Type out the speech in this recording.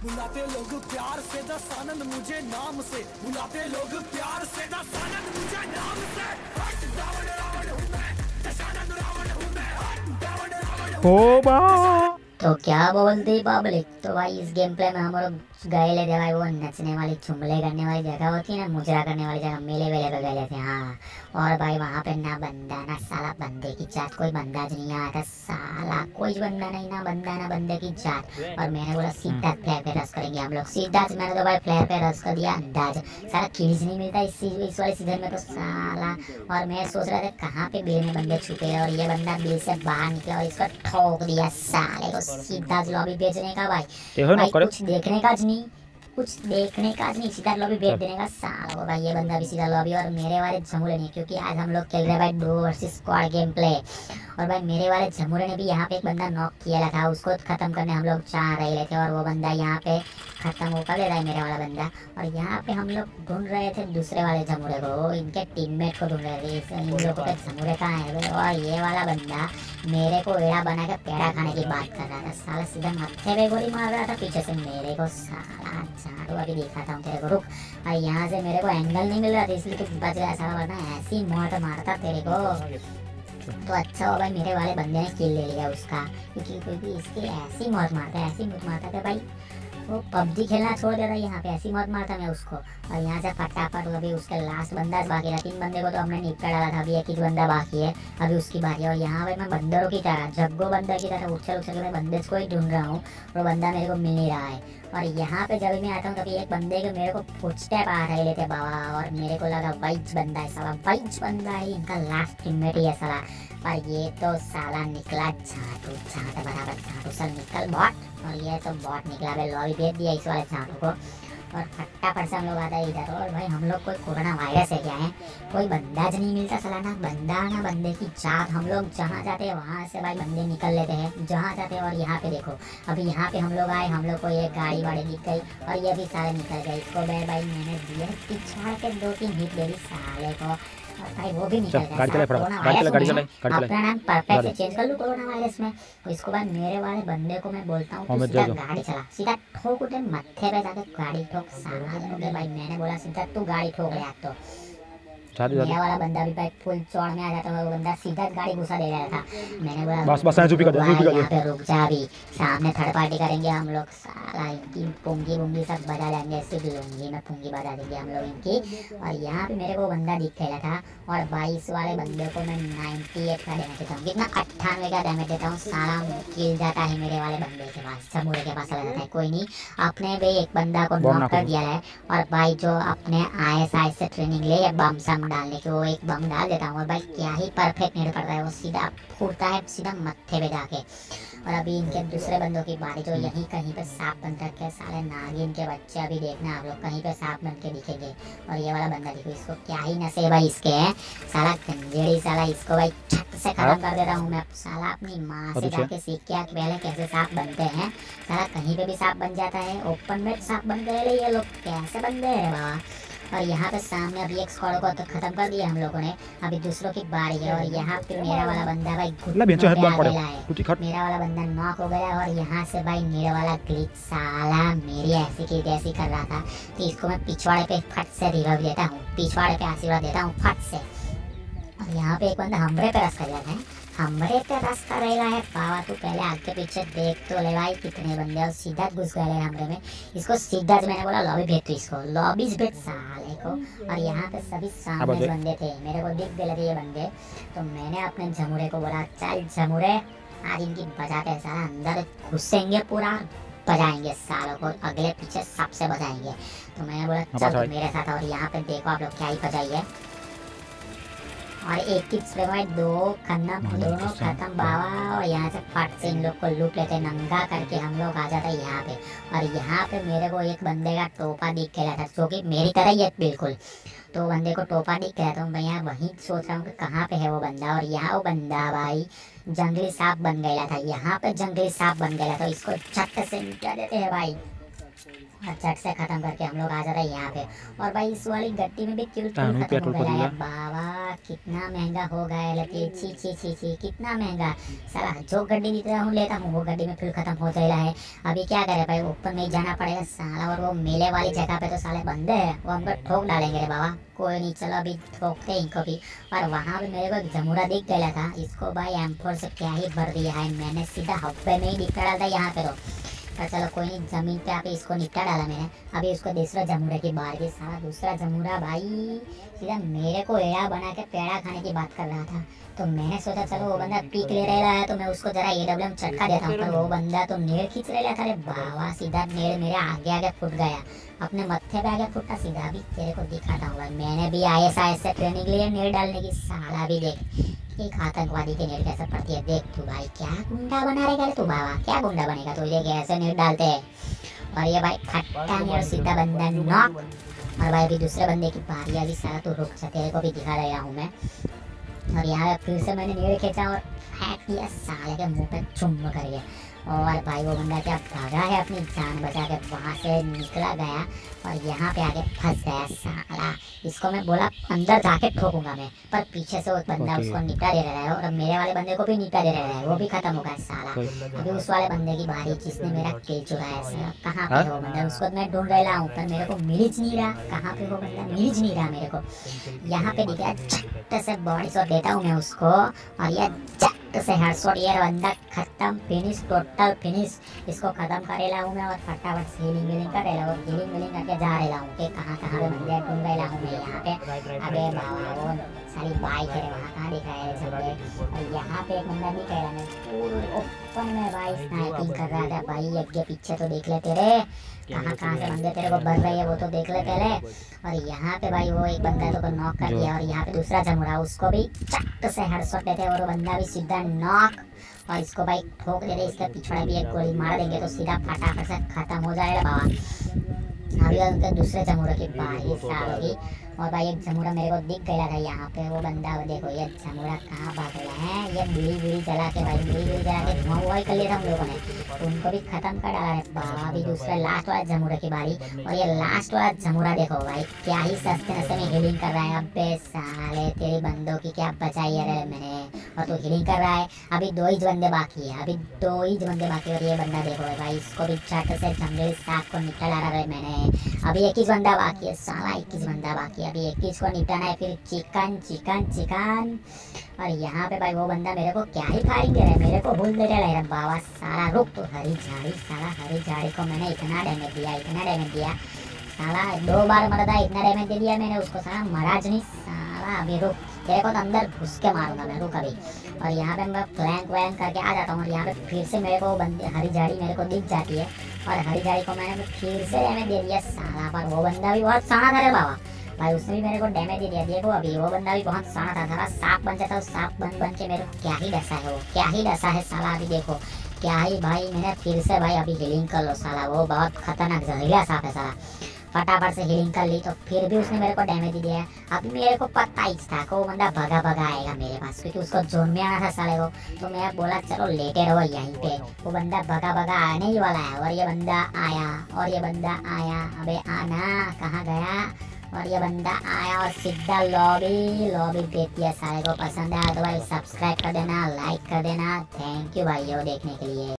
बुलाते लोग प्यार से दस आनंद मुझे नाम से, बुलाते लोग प्यार से दस आनंद मुझे नाम से। हट रावण रावण हूँ मैं, दशानंद रावण हूँ मैं, हट रावण रावण हूँ ओ बा तो क्या बोलती पब्लिक। तो भाई इस गेम प्ले में हम लोग गए लेते भाई वो नचने वाली चुमले करने वाली जगह होती है ना, मुजरा करने वाली जगह, मेले वेले पे गए लेते। हाँ, और भाई वहाँ पे ना बंदा ना साला बंदे की जात, कोई बंदा नहीं आया था साला, कोई बंदा नहीं, ना बंदा ना बंदे की जात। और मैंने बोला सीधा फ्लैर पे रस करेंगे हम लोग, सीधा मैंने तो भाई फ्लैर पे रस कर दिया अंदाज। साला किल्स नहीं मिलता इस वाले सीजन में तो साला। और मैं सोच रहा था कहाँ पे बिल में बंदे छुपे हैं, और ये बंदा बिल से बाहर निकला और इसको ठोक दिया साले को, सीधा लॉबी भेजने का भाई। देखो ना भाई करे कुछ देखने का नहीं, कुछ देखने का नहीं, सीधा लॉबी भेज देने का साला को भाई। ये बंदा भी सीधा लॉबी, और मेरे वाले झमुरे नहीं, क्योंकि आज हम लोग खेल रहे भाई 2 वर्सेस स्क्वाड गेम प्ले। और भाई मेरे वाले झमुरे ने भी यहाँ पे एक बंदा नॉक किया था, उसको खत्म करने हम लोग चाह रहे थे, और वो बंदा यहाँ पे खत्म होकर ले रहा है मेरे वाला बंदा। और यहाँ पे हम लोग ढूंढ रहे थे दूसरे वाले झमुरे को, इनके टीममेट को ढूंढ रहे थे, इन लोगों के झमुरे कहाँ है। और ये वाला बंदा मेरे को एड़ा बना के पेड़ा खाने की बात कर रहा था साला, सीधा मत्थे पे गोली मार रहा था पीछे से मेरे को साला। झाड़ू अभी दिखाता हूँ तेरे को, रुक। और यहाँ से मेरे को एंगल नहीं मिल रहा था, इसलिए कुछ बच गया साला, वरना ऐसी मौत मारता तेरे को। तो अच्छा हो भाई मेरे वाले बंदे ने किल ले लिया उसका, क्योंकि इसकी ऐसी मौत मारता है, ऐसी मौत मारता है भाई, वो पबजी खेलना छोड़ देता यहाँ पे, ऐसी मौत मारता मैं उसको। और यहाँ से फटाफट अभी उसके लास्ट बंदा बाकी था, 3 बंदे को तो हमने निपटा डाला था, अभी एक ही बंदा बाकी है, अभी उसकी बारी है। और यहाँ पे मैं बंदरों की तरह, जग्गो बंदर की तरह उछल उछल के मैं बंदे को ही ढूंढ रहा हूँ, और बंदा मेरे को मिल नहीं रहा है। और यहाँ पे जब मैं आता हूँ तभी एक बंदे के मेरे को फुटस्टेप आ रहे लेते बाबा, और मेरे को लगा वाइज बंदा है साला, वाइज बंदा है, इनका लास्ट टीममेट ही है साला। पर ये तो साला निकला झाटू, झाट बराबर झाटू, सल निकल बॉट। और ये तो बॉट निकला भाई, लॉबी भेज दिया इस वाले झाटू को, और फटाफट से हम लोग आता है इधर। और भाई हम लोग कोई कोरोना वायरस है क्या है, कोई बंदा ज नहीं मिलता साला, ना बंदा ना बंदे की जात। हम लोग जहाँ जाते हैं वहाँ से भाई बंदे निकल लेते हैं, जहाँ जाते हैं। और यहाँ पे देखो, अभी यहाँ पे हम लोग आए, हम लोग को ये गाड़ी वाड़ी दिख गई, और ये भी सारे निकल गए। इसको भाई मैंने दिए पिछाड़ के 2-3 हिट दे दी साले को, और भाई वो भी निकल गया। अपना नाम परफेक्ट से चेंज कर लूँ कोरोना वायरस में। तो इसको भाई मेरे वाले बंदे को मैं बोलता हूँ सीधा गाड़ी चला, सीधा ठोक उठे मत्थे पे जाके गाड़ी ठोक साला। भाई मैंने बोला सीधा तू गाड़ी ठोक रहा तो मेरा वाला बंदा भी भाई फुल चौड़ में आ जाता है, वो बंदा सीधा गाड़ी घुसा दे रहा था। मैंने बोला बस चुप कर यहाँ पे रुक जा, अभी सामने थर्ड पार्टी करेंगे हम लोग साला, इनकी पुंगी बुंगी सब बजा लेंगे, सिर्फ लूंगी मैं पुंगी बजा देंगे हम लोग इनकी। और यहाँ पे मेरे को बंदा दिख गया था, और 22 वाले बंदे को मैं 98 का डैमेज देता हूँ, कितना 98 का डैमेज देता हूँ साला, किल जाता है मेरे वाले बंदे के पास, समूरे के पास चला जाता है। कोई नहीं, अपने भी एक बंदा को नॉक कर दिया है। और भाई जो अपने ISI से ट्रेनिंग ले बम सम डालने की, वो एक बम डाल देता हूँ, और भाई क्या ही परफेक्ट नहीं पड़ता है, वो सीधा फूटता है सीधा मत्थे पे जाके। और अभी इनके दूसरे बंदों की बारी, जो यहीं कहीं पे सांप बन रखे साले नागिन के बच्चे, अभी देखना आप लोग कहीं पे सांप बन के दिखेंगे। और ये वाला बंदा देखो, इसको क्या ही नशे भाई इसके हैं साला, गंजेड़ी साला, इसको भाई छत से खत्म कर देता हूँ मैं साला, अपनी माँ से जाके सीख के आ पहले कैसे सांप बनते हैं साला, कहीं पे भी सांप बन जाता है, ओपन में सांप बन गए ये लोग, कैसे बन गए हैं बाबा। और यहाँ पे सामने अभी एक स्क्वाड को तो खत्म कर दिया हम लोगों ने, अभी दूसरों की बारी है। और यहाँ पे मेरा वाला बंदा भाई घुटनों पे आ गया है, मेरा वाला बंदा नॉक हो गया। और यहाँ से भाई मेरा वाला ग्लिच साला मेरी ऐसी की तैसी कर रहा था, तो इसको मैं पिछवाड़े पे फट से रिवाइव देता हूँ, पिछवाड़े पे आशीर्वाद देता हूँ फट से। और यहाँ पे एक बंदा हमरे पे रस कर जाता है, हमरे पे रस कर रहा है बाबा, तू पहले आगे पीछे देख तो ले भाई कितने बंदे, और सीधा घुस गए हमरे में। इसको सीधा मैंने बोला लॉबी भेज, तो इसको लॉबी भेज साले को। और यहाँ पे सभी सामने बंदे थे, मेरे को दिख गए थे ये बंदे, तो मैंने अपने झमुरे को बोला चल झमुरे आज इनकी बजाते हैं साला, अंदर घुसेंगे पूरा, बजाएंगे सालों को, अगले पीछे सबसे बजाएंगे। तो मैंने बोला चल मेरे साथ। और यहाँ पे देखो आप लोग क्या ही बजाइए, और एक की में 2 खन्ना दोनों खत्म बाबा। और यहाँ से फट से इन लोग को लूट लेते, नंगा करके हम लोग आ जाते यहाँ पे। और यहाँ पे मेरे को एक बंदे का टोपा दिख गया था, जो कि मेरी तरह ही है बिल्कुल, तो बंदे को टोपा दिख गया, तो मैं यहाँ वहीं सोच रहा हूँ कि कहाँ पे है वो बंदा। और यहाँ वो बंदा भाई जंगली सांप बन गया था, यहाँ पे जंगली सांप बन गया था, तो इसको छत से निकाल देते हैं भाई, और चट से खत्म करके हम लोग आ जाते हैं यहाँ पे। और भाई इस वाली गट्टी में भी क्यों तानू खत्म हो पेट्रोल गया है पड़ेगा। बाबा, कितना महंगा हो गया है। लेकिन छी छी छी छी कितना महंगा। साला जो गड्डी देता हूँ लेता हूँ वो गड्डी में फ्यूल खत्म हो जाएगा है। अभी क्या करे भाई, ऊपर नहीं जाना पड़ेगा साला। और वो मेले वाली जगह पे तो साले बंदे हैं, वो हमको ठोक डालेंगे रे बाबा। कोई नहीं, चलो अभी ठोकते इनको भी। और वहाँ भी मेरे को एक जमुरा दिख गया था, इसको भाई M4 से क्या ही भर दिया है मैंने, सीधा हब्बे में ही निपटा डाला था यहाँ पे तो। पर चलो कोई नहीं, जमीन पे आके इसको निपटा डाला मैंने। अभी उसको दूसरा जमुरा की बार की साला दूसरा जमुरा भाई सीधा मेरे को एड़ा बना के पेड़ा खाने की बात कर रहा था। तो मैंने सोचा चलो वो बंदा पीक ले रहा है तो मैं उसको जरा AWM चटका देता हूँ। पर वो बंदा तो नेड़ खींच रहा था रे बाबा, सीधा नेड़ मेरे आगे आगे फुट गया, अपने मत्थे पे आगे फुटा सीधा। अभी तेरे को दिखाता हूँ, मैंने भी ISIS से ट्रेनिंग ली है नेड़ डालने की। साला भी देख एक आतंकवादी के नेड़ कैसे पड़ती है, देख तू भाई क्या गुंडा बना रहेगा रे तू बाबा, क्या गुंडा बनेगा तू, ये कैसे नेड़ डालते हैं। और ये भाई खट्टा नेड़ सीधा बंदा नॉक। और भाई अभी दूसरे बंदे की बारी अभी साला तू रुक जा, तेरे को भी दिखा रहा हूँ मैं। और यहाँ पे फिर से मैंने नेड़ खींचा और फेंक दिया साले के मुंह पे चुम करके। और भाई वो बंदा क्या भागा है अपनी जान बचा के, वहाँ से निकला गया और यहाँ पे आके फंस गया साला। इसको मैं बोला अंदर जाके ठोकूंगा मैं, पर पीछे से वो बंदा उसको निपटा दे रहा है और मेरे वाले बंदे को भी निपटा दे रहा है, वो भी खत्म हो गया साला। अभी उस वाले बंदे की बारी जिसने मेरा किल चुराया है। कहाँ पे हो बंदा, उसको मैं ढूंढ रहा हूँ पर मेरे को मिल ही नहीं रहा। कहाँ पे हो बंदा, मिल ही नहीं रहा मेरे को। यहाँ पे दिख रहा है, झट से बॉडी शॉट देता हूँ मैं उसको और ये झट से हेडशॉट। ये बंदा खत्म, फिनिश, टोटल फिनिश। इसको खत्म करेला हूँ मैं और फटाफट से हीलिंग विलिंग करेला और हीलिंग विलिंग करके जा रहा हूँ कि कहाँ कहाँ पे बंदे ढूंढ रहा हूँ मैं यहाँ पे। अबे बाबा वो सारी बाइक है वहाँ कहाँ दिख रहा है झंडे। और यहाँ पे एक बंदा दिख रहा है, मैं पूरे ओपन में भाई स्नाइपिंग कर रहा था भाई। आगे पीछे तो देख ले तेरे, कहाँ कहाँ से बंदे तेरे को बढ़ रही है वो तो देख ले पहले। और यहाँ पे भाई वो एक बंदा तो नॉक कर दिया और यहाँ पे दूसरा जमुरा, उसको भी चट से हेडशॉट देते और वो बंदा भी सीधा नॉक। और इसको भाई ठोक देते, इसके पिछड़ा भी एक गोली मार देंगे तो सीधा फटाफट से खत्म हो जाएगा बाबा। अभी उनके दूसरे जमुरे की बारी साल होगी। और भाई एक जमुरा मेरे को दिख गया था यहाँ पे, वो बंदा देखो ये जमुरा कहाँ भाग रहा है। ये बीड़ी बीड़ी जला के भाई, बीड़ी बीड़ी जला के धुआं हुआ ही कर लिया था हम लोगों ने, उनको भी खत्म कर डाला है बाबा। अभी दूसरा लास्ट वाला जमुरा की बारी और ये लास्ट वाला जमुरा देखो भाई क्या ही सस्ते नशे में हीलिंग कर रहा है। अबे साले तेरी बंदों की क्या बचाई है रे मैंने, और तू हीलिंग कर रहा है। अभी 2 ही बंदे बाकी है, अभी 2 ही बंदे बाकी है। और ये बंदा देखो भाई, इसको भी चट से जंगली सांप को निकल आ रहा है मैंने। अभी 21 बंदा बाकी है साला, 21 बंदा बाकी है। अभी 21 को निपटाना है, फिर चिकन चिकन चिकन। और यहाँ पे भाई वो बंदा मेरे को क्या ही फायरिंग दे रहा है, मेरे को भूल दे रहा है बाबा। साला रुक तो, हरी झाड़ी साला, हरी झाड़ी को मैंने इतना डैमेज दिया, इतना डैमेज दिया साला, 2 बार मरा था, इतना डैमेज दे दिया मैंने उसको साला, महाराज नहीं साला। अभी रुक, तेरे को तो अंदर घुस के मारूंगा मैं, रुक अभी। और यहाँ पे मैं फ्लैंक वैंक करके आ जाता हूँ और यहाँ पे फिर से मेरे को बंदे हरी झाड़ी मेरे को दिख जाती है और हरी झाड़ी को मैंने फिर से डैमेज दे दिया साला। पर वो बंदा भी बहुत साना था रे बाबा भाई, उसने भी मेरे को डैमेज दे दिया। देखो अभी वो बंदा भी बहुत साना था, सारा सांप बन जाता, सांप बन बन के मेरे को क्या ही डसा है, वो क्या ही डसा है साला। अभी देखो क्या ही भाई, मैंने फिर से भाई अभी हीलिंग कर लो साला, वो बहुत खतरनाक जहरीला सांप है साला। फटाफट से हीलिंग कर ली तो फिर भी उसने मेरे को डैमेज दिया है। अभी मेरे को पता ही था कि वो बंदा भगा भगा आएगा मेरे पास, क्योंकि उसको जोन में आना था साले को। तो मैं बोला चलो लेटे रहो यहीं पे, वो बंदा भगा भगा आने ही वाला है। और ये बंदा आया और ये बंदा आया, अबे आना कहाँ गया। और ये बंदा आया और सीधा लॉबी लॉबी भेज दिया। सारे को पसंद आया तो भाई सब्सक्राइब कर देना, लाइक कर देना। थैंक यू भाई वो देखने के लिए।